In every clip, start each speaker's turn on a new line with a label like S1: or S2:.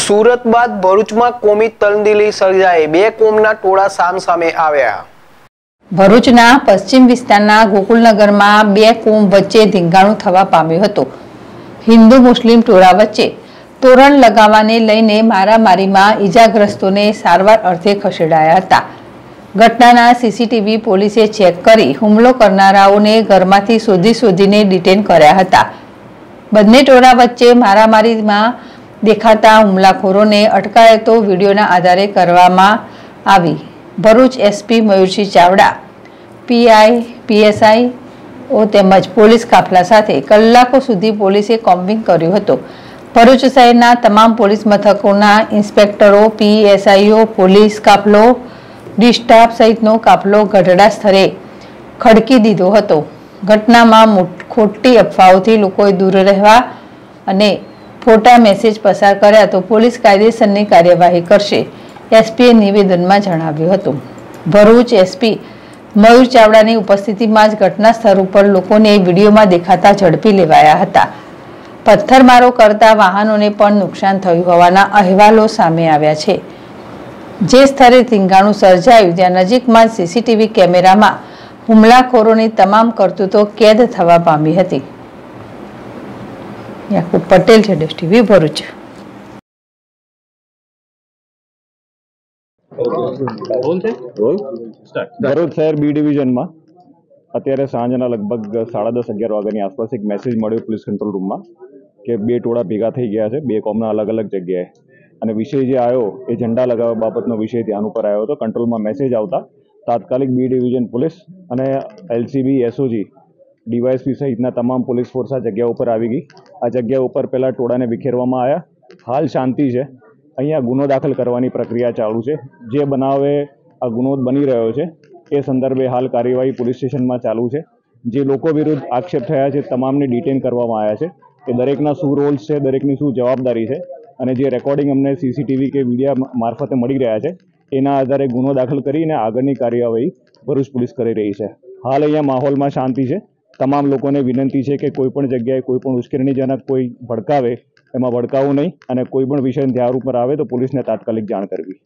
S1: સુરત બાદ ભરૂચમાં કોમી તલદીલી સર્જાઈ, બે કોમના ટોળા સામસામે આવ્યા।
S2: ભરૂચના પશ્ચિમ વિસ્તારના ગોકુલનગરમાં બે કોમ વચ્ચે ધીંગાણું થવા પામ્યું હતું। હિન્દુ મુસ્લિમ ટોળા વચ્ચે તોરણ લગાવવાને લઈને મારામારીમાં ઈજાગ્રસ્તોને સારવાર અર્થે ખસેડાયા હતા। ઘટનાના સીસીટીવી પોલીસે ચેક કરી હુમલો કરનારાઓને ઘરમાંથી શોધીને ડિટેન કર્યા હતા। બંને ટોળા વચ્ચે મારામારીમાં દેખાતા હુમલાખોરોને અટકાયતો વિડીયોના આધારે કરવામાં આવી। ભરૂચ એસપી મયુરસિંહ ચાવડા, પીઆઈ, પીએસઆઈઓ તેમજ પોલીસ કાફલા સાથે કલાકો સુધી પોલીસે કોમ્બિંગ કર્યું હતું। ભરૂચ શહેરના તમામ પોલીસ મથકોના ઇન્સ્પેક્ટરો, પીએસઆઈઓ, પોલીસ કાફલો, ડી સ્ટાફ સહિતનો કાફલો ગઢડા સ્થળે ખડકી દીધો હતો। ઘટનામાં ખોટી અફવાઓથી લોકોએ દૂર રહેવા અને ખોટા મેસેજ પસાર કર્યા તો પોલીસ કાયદેસરની કાર્યવાહી કરશે, એસપીએ નિવેદનમાં જણાવ્યું હતું। ભરૂચ એસપી મયુર ચાવડાની ઉપસ્થિતિમાં જ ઘટના સ્થળ ઉપર લોકોને વિડીયોમાં દેખાતા ઝડપી લેવાયા હતા। પથ્થરમારો કરતા વાહનોને પણ નુકસાન થયું હોવાના અહેવાલો સામે આવ્યા છે। જે સ્થળે ધીંગાણું સર્જાયું ત્યાં નજીકમાં સીસીટીવી કેમેરામાં હુમલાખોરોની તમામ કરતૂતો કેદ થવા પામી હતી। યાકુબ પટેલ, જેડેશ ટીવી, ભરૂચ।
S3: ભરૂચ શહેર બી ડિવિઝનમાં અત્યારે સાંજના લગભગ 10:30-11 વાગ્યાની આસપાસ એક મેસેજ મળ્યો પોલીસ કંટ્રોલ રૂમમાં કે બે ટોળા ભેગા થઈ ગયા છે, બે કોમના અલગ અલગ જગ્યાએ, અને વિષય જે આવ્યો એ ઝંડા લગાવવા બાબતનો વિષય ધ્યાન ઉપર આવ્યો હતો। કંટ્રોલમાં મેસેજ આવતા તાત્કાલિક બી ડિવિઝન પોલીસ અને એલસીબી, એસઓજી, ડીવાયએસપી સહિતના તમામ પોલીસ ફોર્સ આ જગ્યા ઉપર આવી ગઈ। આ જગ્યા ઉપર પહેલા ટોળાને વિખેરવામાં આવ્યા। હાલ શાંતિ છે, અહીંયા ગુનો દાખલ કરવાની પ્રક્રિયા ચાલુ છે। જે બનાવે આ ગુનો બની રહ્યો છે એ સંદર્ભે હાલ કાર્યવાહી પોલીસ સ્ટેશનમાં ચાલુ છે। જે લોકો વિરુદ્ધ આક્ષેપ થયા છે તમામને ડિટેન કરવામાં આવ્યા છે કે દરેકના શું રોલ્સ છે, દરેકની શું જવાબદારી છે, અને જે રેકોર્ડિંગ અમને સીસીટીવી કે વિડીયો મારફતે મળી રહ્યા છે એના આધારે ગુનો દાખલ કરીને આગળની કાર્યવાહી ભરૂચ પોલીસ કરી રહી છે। હાલ અહીંયા માહોલમાં શાંતિ છે। તમામ લોકોને વિનંતી છે કે કોઈ પણ જગ્યાએ કોઈ પણ ઉશ્કેરણીજનક કોઈ ભડકાવે એમાં ભડકાવું નહીં, અને કોઈ પણ વિષય ધ્યાન ઉપર આવે તો પોલીસને તાત્કાલિક જાણ કરવી।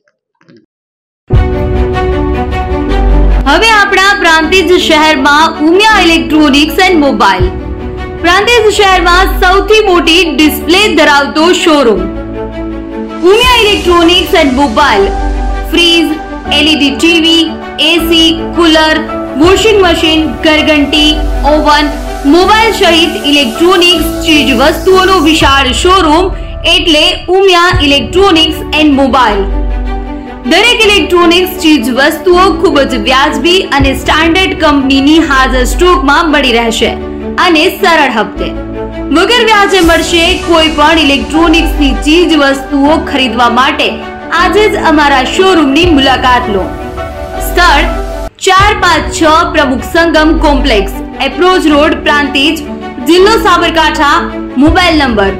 S4: હવે આપણા પ્રાંતિજ શહેરમાં Umiya electronics and mobile, Prantij શહેરમાં સૌથી મોટી ડિસ્પ્લે ધરાવતો showroom Umiya electronics and mobile fridge, LED TV, AC, cooler, washing machine, ઘરઘંટી, ઓવન, મોબાઈલ સહિત ઇલેક્ટ્રોનિક્સ ચીજ વસ્તુઓનો વિશાળ શોરૂમ એટલે ઉમિયા ઇલેક્ટ્રોનિક્સ એન્ડ મોબાઈલ। દરેક ઇલેક્ટ્રોનિક્સ ચીજ વસ્તુઓ ખૂબ જ વ્યાજબી અને સ્ટાન્ડર્ડ કંપનીની હાજર સ્ટોકમાં મળી રહેશે અને સરળ હપ્તે વગર વ્યાજે મળશે। કોઈ પણ ઇલેક્ટ્રોનિક્સની ચીજ વસ્તુઓ ખરીદવા માટે આજે જ અમારા શોરૂમની મુલાકાત લો। સ્થળ 456 Pramukh Sangam complex, approach road, Prantij, જિલ્લો સાબરકાંઠા। Mobile number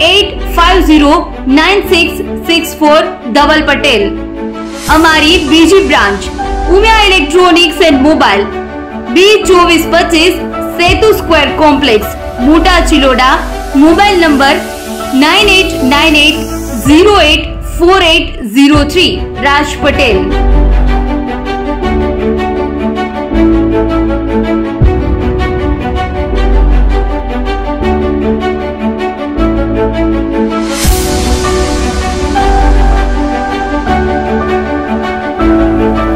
S4: 85096646 Dhaval Patel. અમારી બીજી branch Umiya electronics and mobile B2425 Setu square complex, મોટા ચિલોડા। Mobile number 9898084803 Raj Patel.